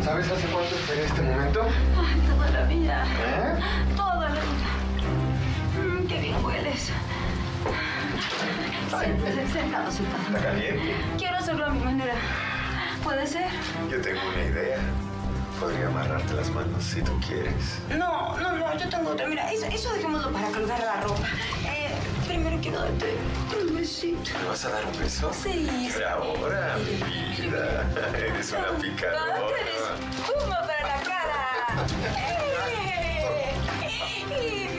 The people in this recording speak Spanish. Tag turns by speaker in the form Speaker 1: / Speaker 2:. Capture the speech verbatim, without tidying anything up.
Speaker 1: ¿Sabes hace cuánto esperé este momento?
Speaker 2: Ay, toda la vida.
Speaker 1: ¿Eh?
Speaker 2: Toda la vida. Mm, qué bien hueles. Siéntese, sentado, sentado.
Speaker 1: ¿Está caliente?
Speaker 2: Quiero hacerlo a mi manera. ¿Puede ser?
Speaker 1: Yo tengo una idea. Podría amarrarte las manos si tú quieres.
Speaker 2: No, no, no, yo tengo otra. Mira, eso, eso dejémoslo para colgar la ropa. Eh, primero quiero darte un besito.
Speaker 1: ¿Me vas a dar un beso?
Speaker 2: Sí.
Speaker 1: Pero ahora, mi vida. Eres una picadora.
Speaker 2: ¡Eres espuma para la cara! ¡Eh! ¡Eh!